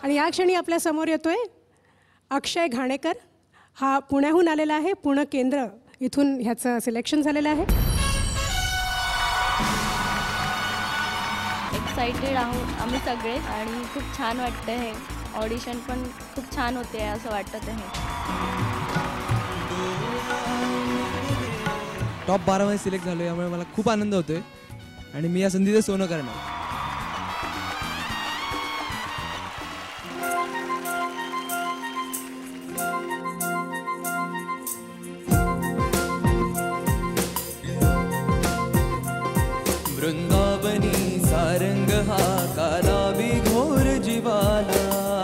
आणि या क्षणी आपल्या समोर येतोय अक्षय घाणेकर. हा पुण्याहून आलेला आहे. पुणे केंद्र इथून ह्याचं सिलेक्शन झालेलं आहे. एक्साइटेड आहोत आम्ही सगळे आणि खूप छान वाटतं आहे. ऑडिशन पण खूप छान होते असं वाटत आहे. टॉप 12 मध्ये सिलेक्ट झालो, यामुळे मला खूप आनंद होतोय आणि मी या संधीचं सोनं करणार. वृंदावनी सारंग हा कालावी घोर जीवाला,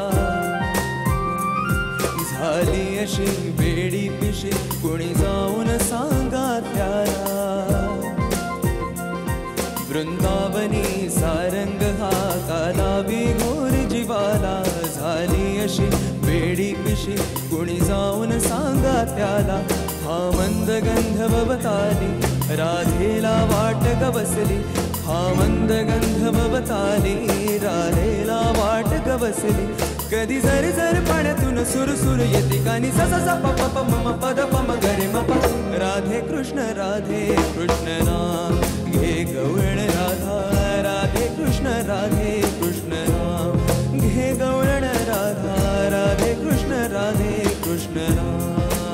झाली अशी वेडी पिशी कुणी जाऊन सांगा त्याला. वृंदावनी सारंग हा कालावी घोर जीवाला, झाली अशी वेडी पिशी कुणी जाऊन सांगा त्याला. हा मंद गंध बबताली राधेला वाट ग बसली, हा मंद गंध बबताली राधेला वाट ग बसली. कधी जर जर पाण्यातून सुरसुर येते कानी सा सा सा प प प म म पद प म ग रे म प. राधे कृष्ण नाम घे गवळण राधा, राधे कृष्ण नाम घे गवळण राधा, राधे कृष्ण नाम.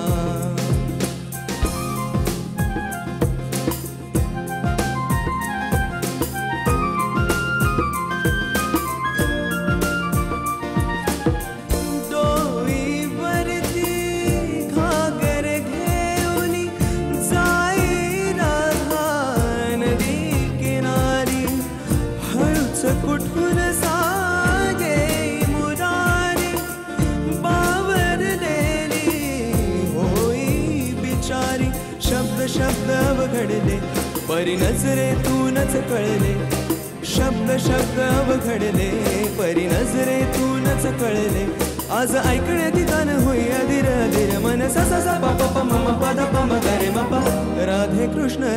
कुठून सागे मुरारी बावरलेली होई बिचारी. शब्द शब्द अवघडले परी नजरेतूनच कळले, शब्द शब्द अवघडले परी नजरेतूनच कळले. आज ऐकण्यात गान होई अधीर अधीर मन सा सा सा प प प म म पद प म ग रे म प. राधे कृष्ण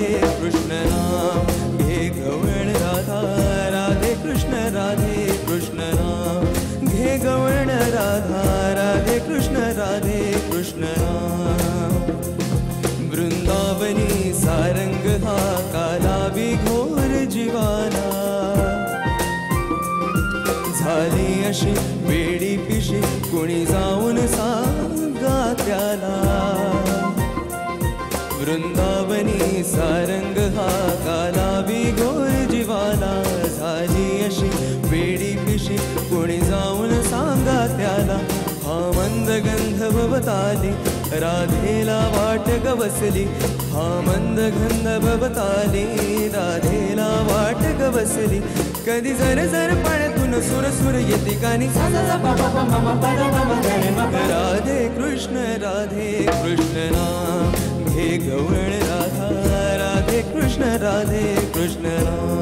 नाम घे गवळण राधा, राधे कृष्ण नाम घे गवळण राधा, राधे कृष्ण नाम. वृंदावनी सारंग हा कालावी घोर जीवाला, झाली अशी वेडी पिशी कुणी जाऊन सांगा त्याला. वृंदावनी सारंग हा कालावी घोर जीवाला, झाली अशी वेडी पिशी कुणी जाऊन सांगा त्याला. हा मंद गंध बबताली राधेला वाट ग बसली, हा मंद गंध बबताली राधेला वाट ग बसली. कधी जर जर पाण्यातून सुरसुर येते कानी सा सा सा प प प म म पद प म ग रे म प. राधे कृष्ण नाम घे गवळण राधा, राधे कृष्ण नाम.